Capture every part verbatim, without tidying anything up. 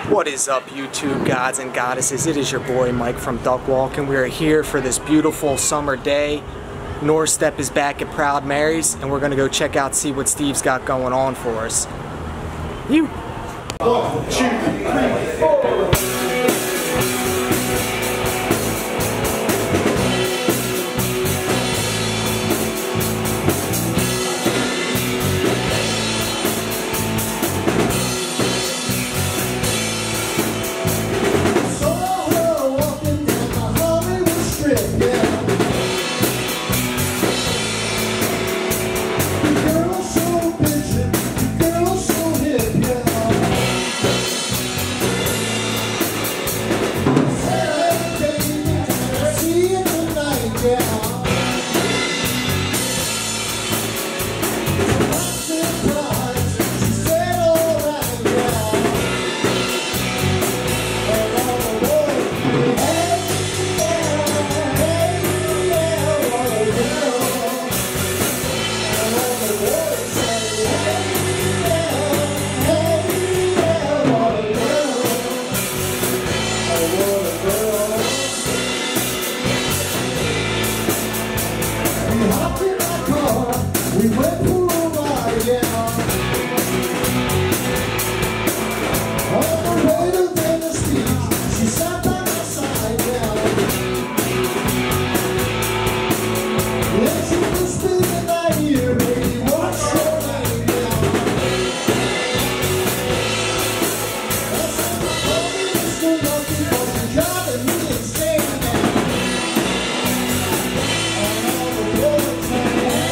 What is up, YouTube gods and goddesses? It is your boy Mike from Duck Walk, and we are here for this beautiful summer day. Norstep is back at Proud Mary's, and we're gonna go check out, see what Steve's got going on for us. You. One, two, three, four. We went for a ride, yeah. On the way to Venice Beach, she sat by my side, yeah. Then she whispered in my ear, baby, what's your name, yeah. I said, my baby is good looking, but you're driving me insane, yeah. And all the words say,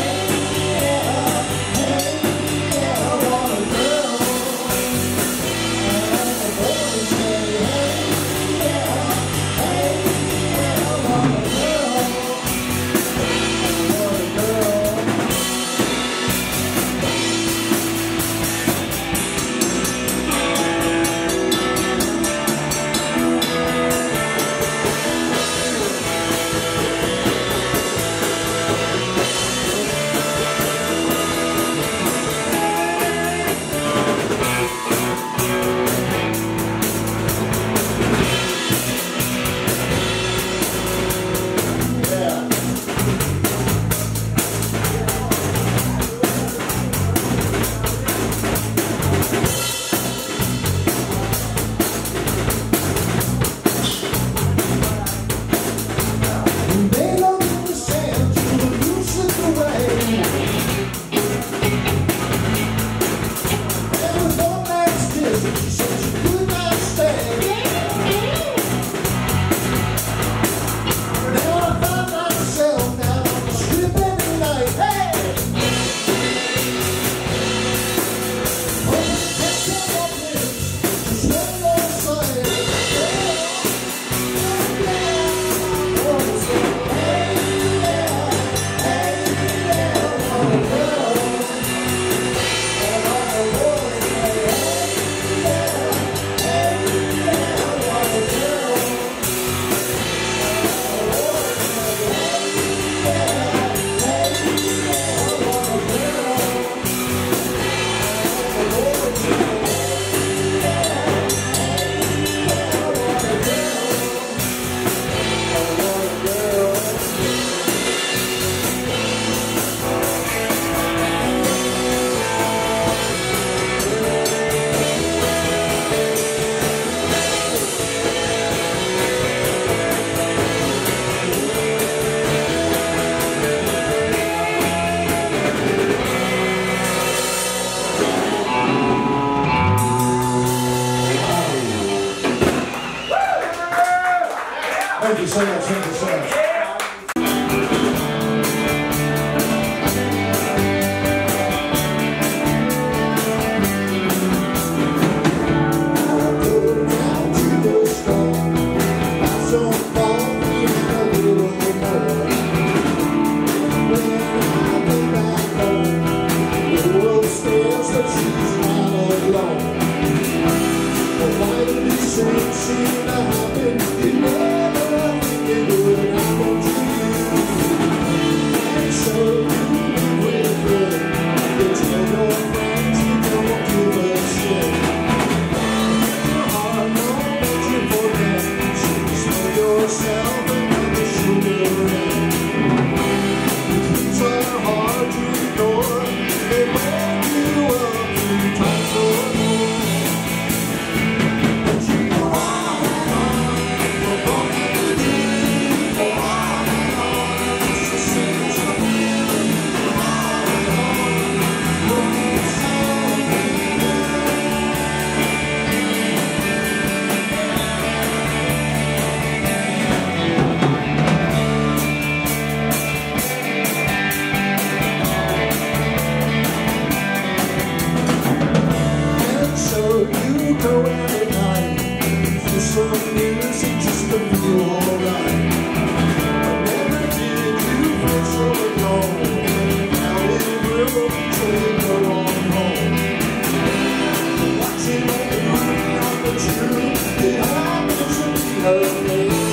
thank you so much, thank you so much. It's some music just to feel alright. I never did you feel so alone. Now it will so you go on home. Watching the movie on the truth, it happens to be her name.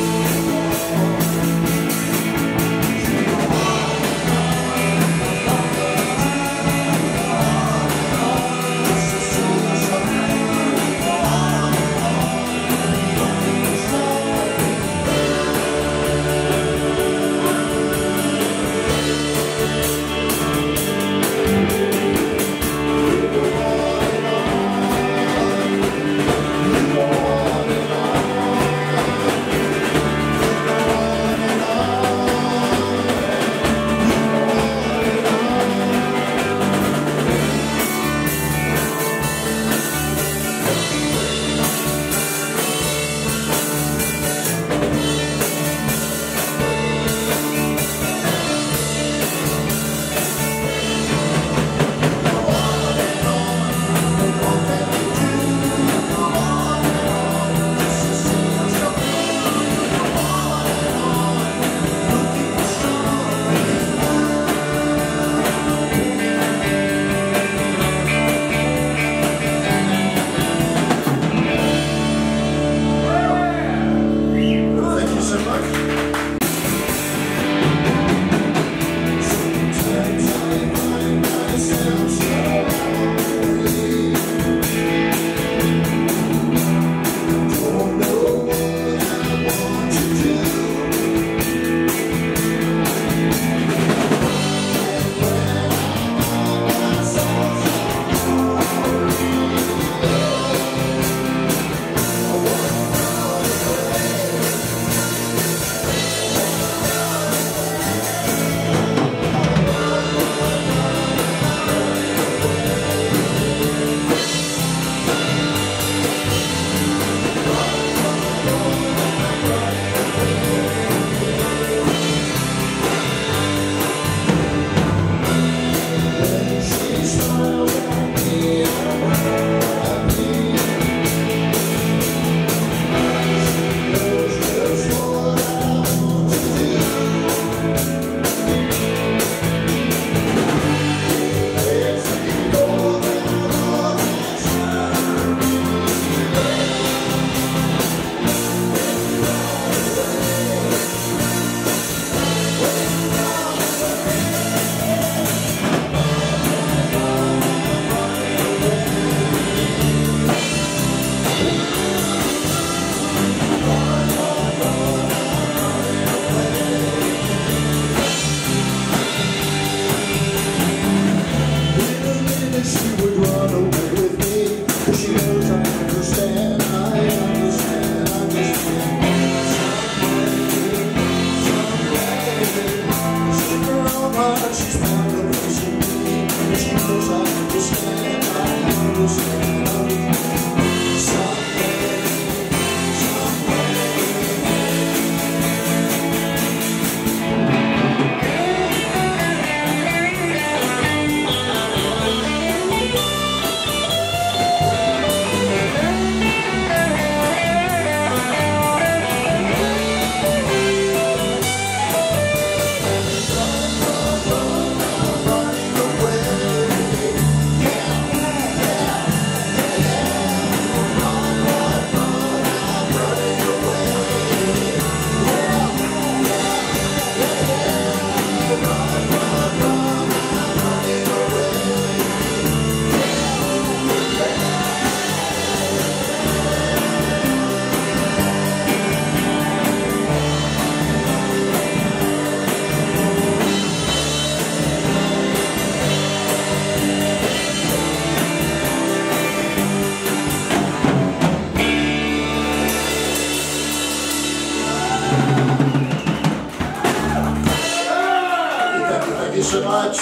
So much.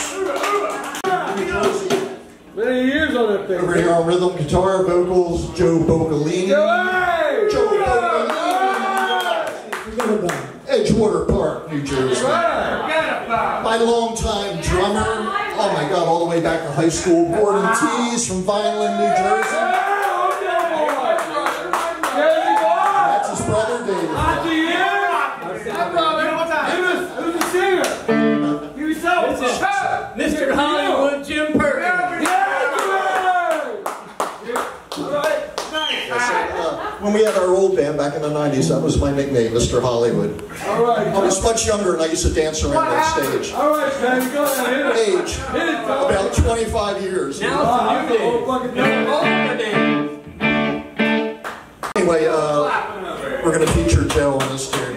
Many years on that thing. Over here on rhythm guitar, vocals, Joe Bocalini. Joe, Joe Bocalini. Edgewater Park, New Jersey. My longtime drummer. Oh my God, all the way back to high school. Gordon Tees from Vineland, New Jersey. when we had our old band back in the nineties, that was my nickname, Mister Hollywood. All right. I was much younger and I used to dance around that stage. All right, man, go ahead, hit it. Age, Hit it, Tom. about twenty-five years. Now it's a new day. Anyway, uh, we're going to feature Joe on this tune.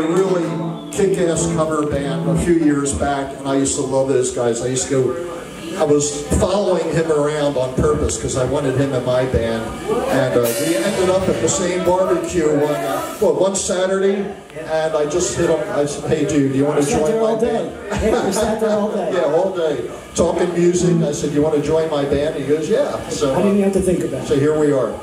Cover band a few years back, and I used to love those guys. I used to go I was following him around on purpose because I wanted him in my band, and uh, we ended up at the same barbecue one, uh, well, one Saturday, and I just hit him. I said, "Hey, dude, do you want to join my all day. band?" Hey, we sat there all day. Yeah, all day, talking music. I said, "You want to join my band?" He goes, "Yeah." So, I didn't even have to think about it. so here we are.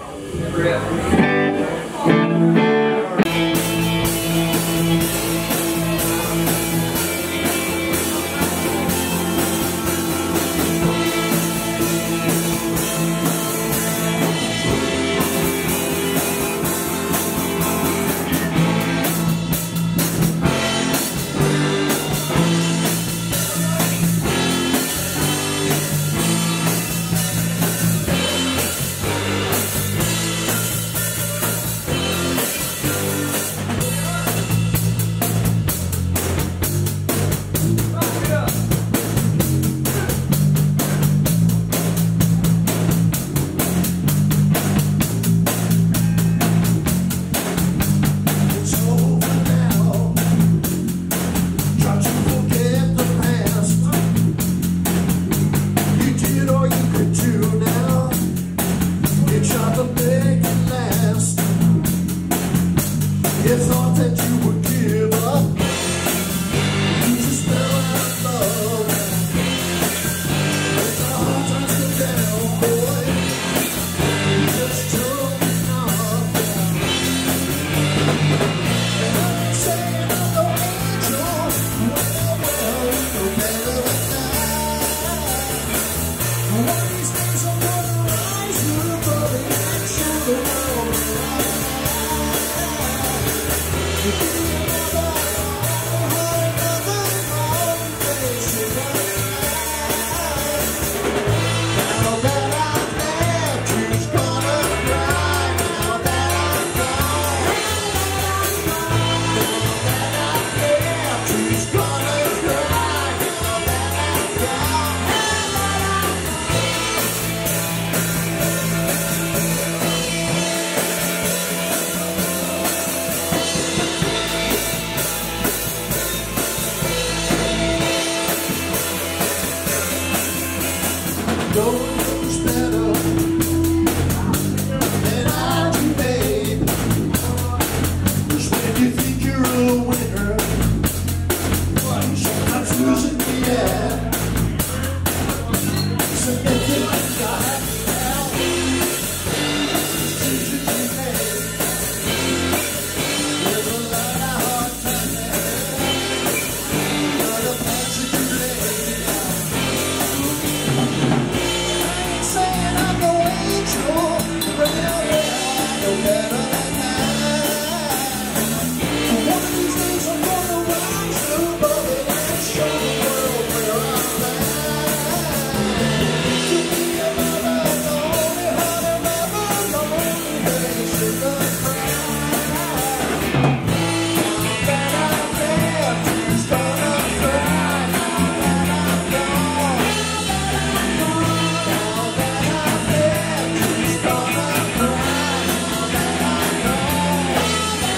Knows better than I do, babe. 'Cause when you think you're a winner, sometimes losing the end. So if you like God, decisions you make, there's a lot of hard times, but a bunch of you late. Saying I'm no angel, but I know better than that. One of these days I'm gonna rise above it and show the world where I'm at. To be a lover, the only heart I've ever known, face in the crowd. Now that I'm left, who's gonna cry? Now that I'm gone, now that I'm left, who's gonna cry? Now that I'm gone.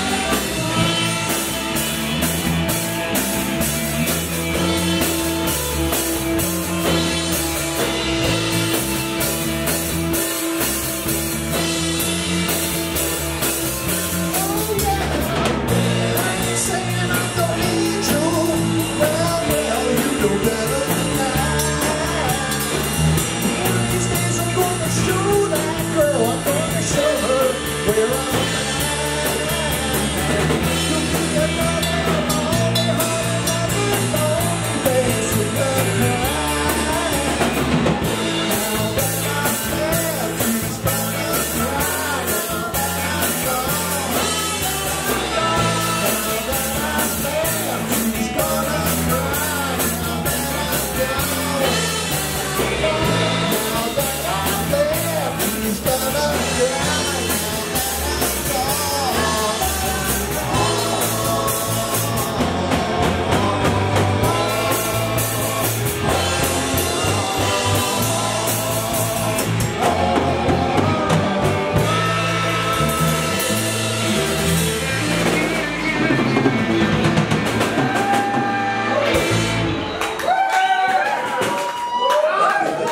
Oh yeah, I ain't saying I'm no angel. Well, well, you know better than that. One of these days I'm gonna show that girl, I'm gonna show her where I'm at. You'll be another lonely heart I've ever known, face in the crowd. Now that I'm left, who's gonna cry? Now that I'm gone, now that I'm left, who's gonna cry? Now that I'm gone, now that I'm left, who's gonna cry? Now that I'm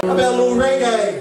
How about a little reggae?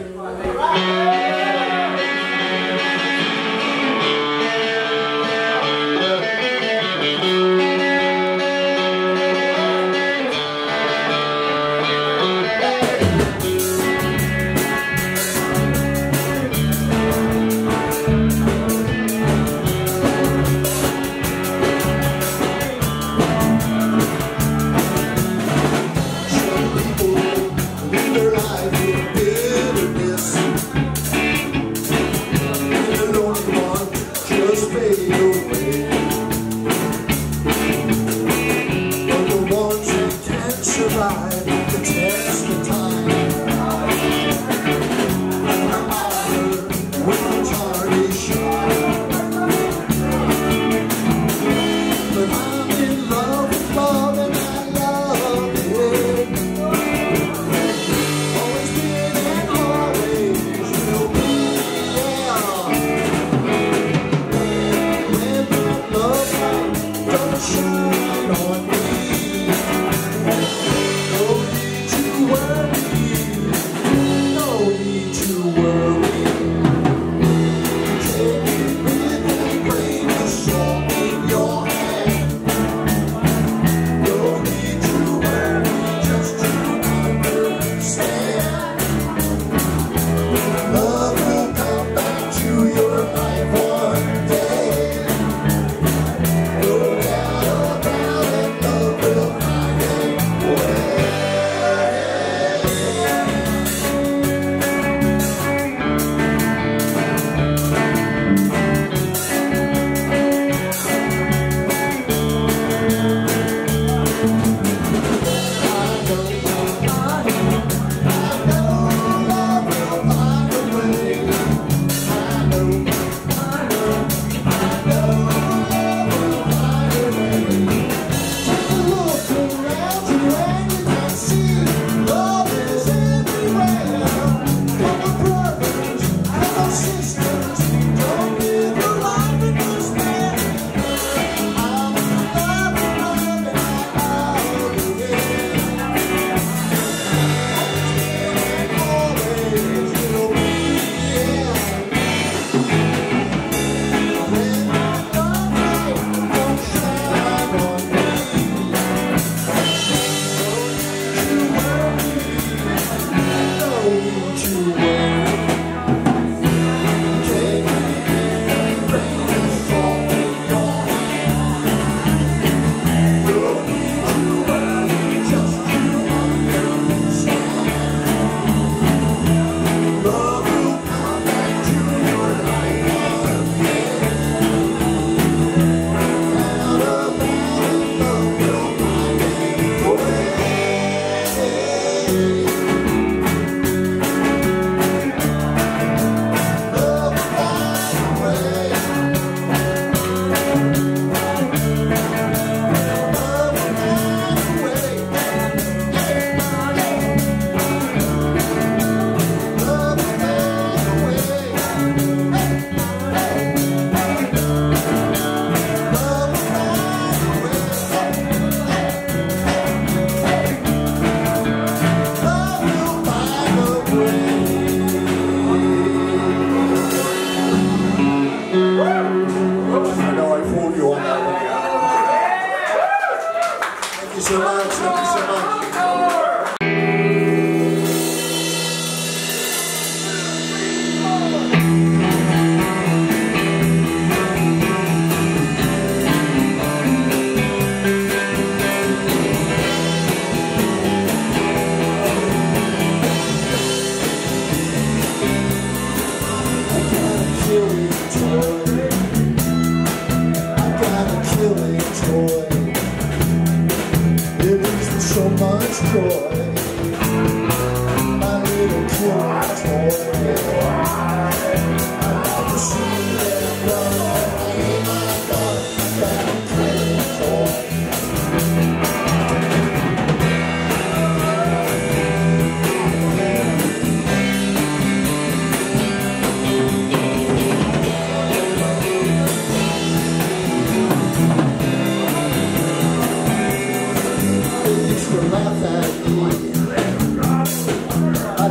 Laugh at me.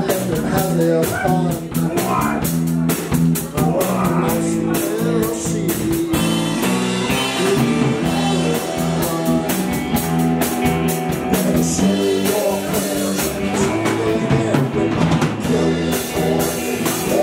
let them have their fun. We'll see. Say your prayers and take with my killing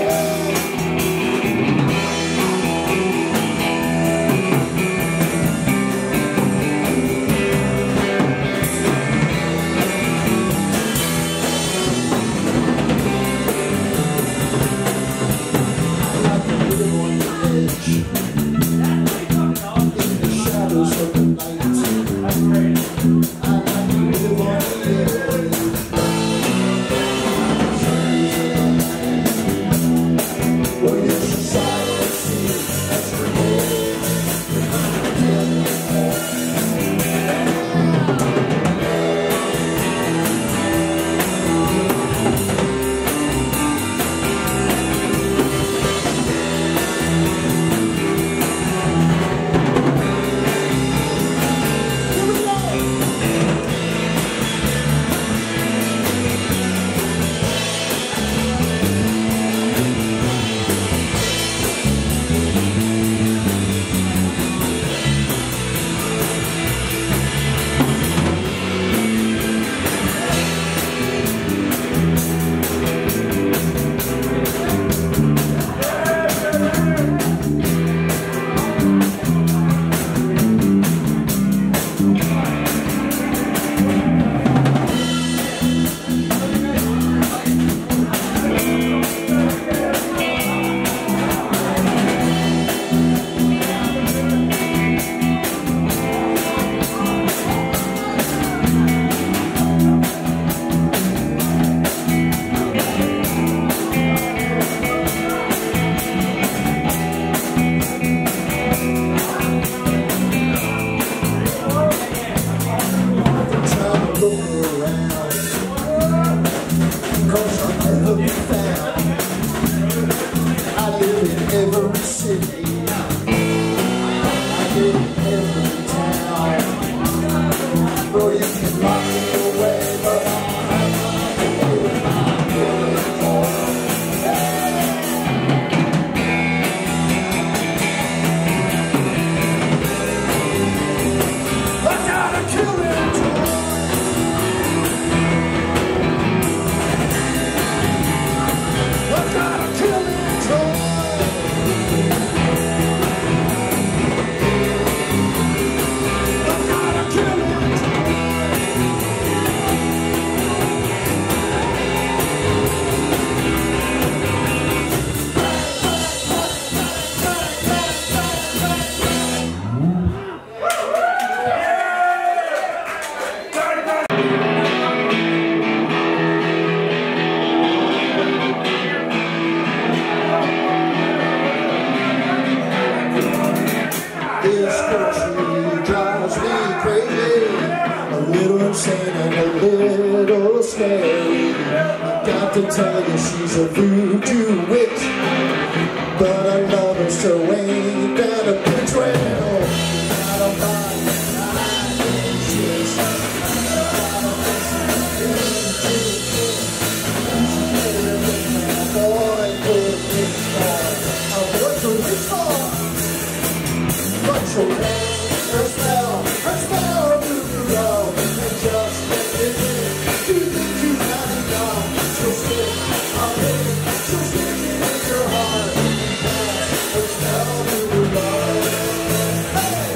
every city, I live in every town. Bro, you can lock me away, but I'll have my way with my killing horn. I got a killing horn. I got a killing horn. This country drives me crazy, a little insane and a little scary. I got to tell you she's a voodoo witch, but I love her so ain't that a bitch? Well, I don't mind, I think she's boy, good rich boy, a boy for rich boy. But your name, her spell, her spell, voodoo love, and just let it in. You think you have enough, she'll stick, I'll hit it, she'll stick it in your heart. That's her spell, voodoo love. Hey!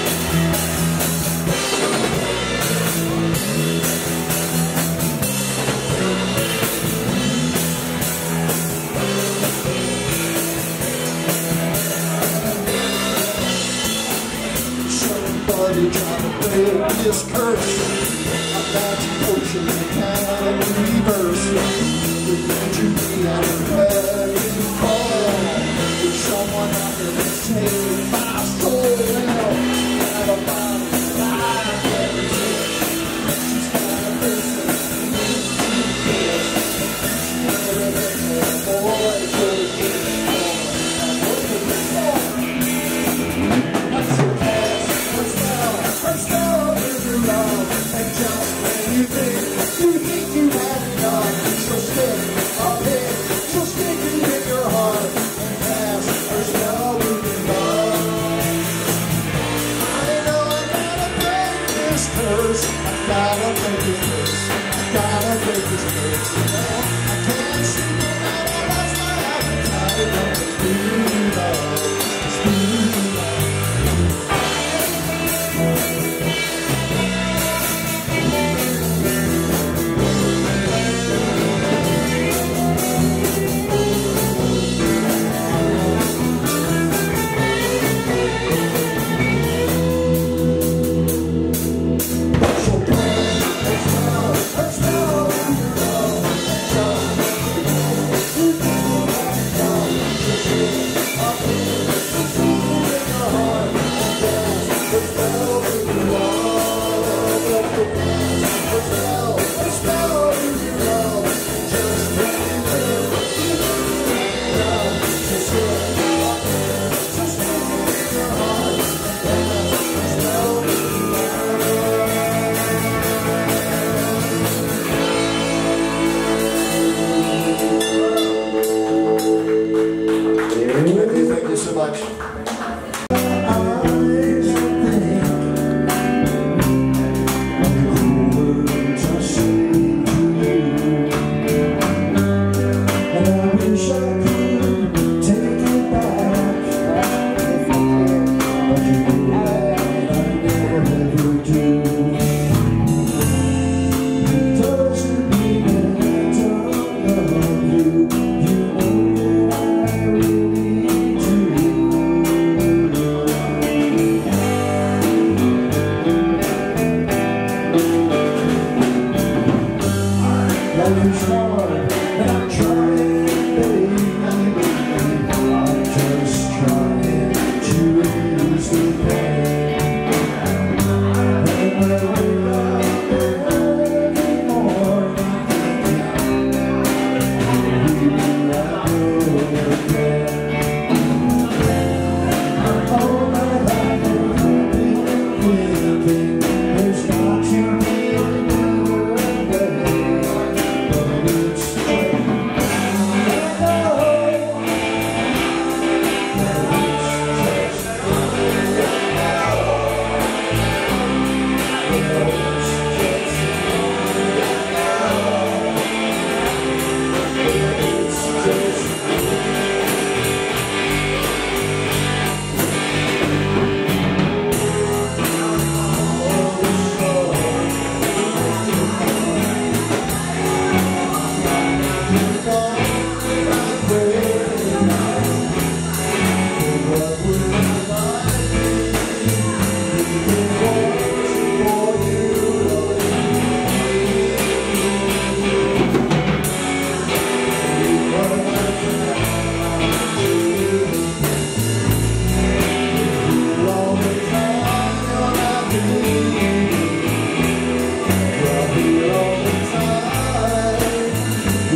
Somebody try to break this curse. A magic potion that can reverse. We need you be at a very call. With someone out there to save my soul. Well, got a body like everything. She's got a person. She's got a little boy, good that's your past. Her spell is your love, and just when you think, you think you have enough, she'll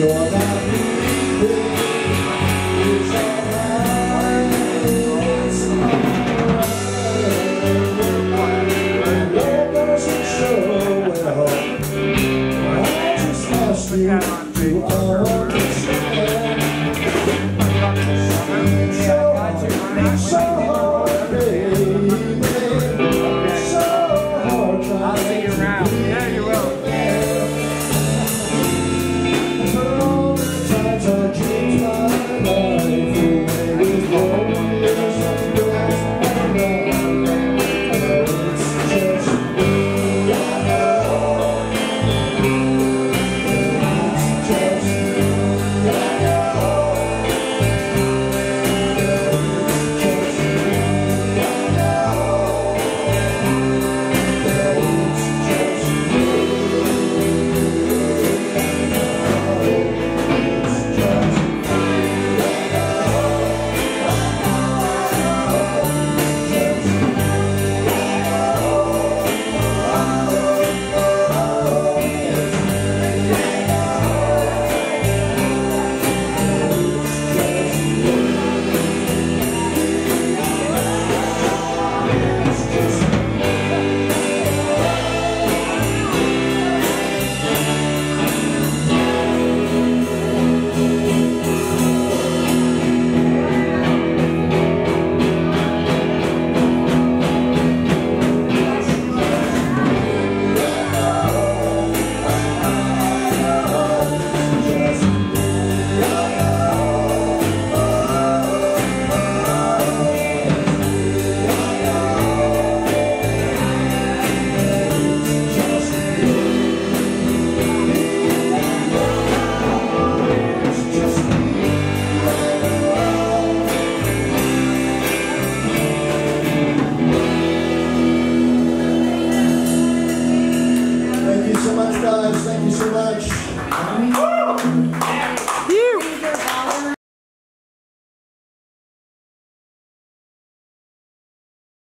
you're not leaving. It's alright, it's alright. Love doesn't show well. I just ask you to understand. So, so hard, baby. So hard trying. I'll see you around. Yeah, you will. For all the times I dreamed my life.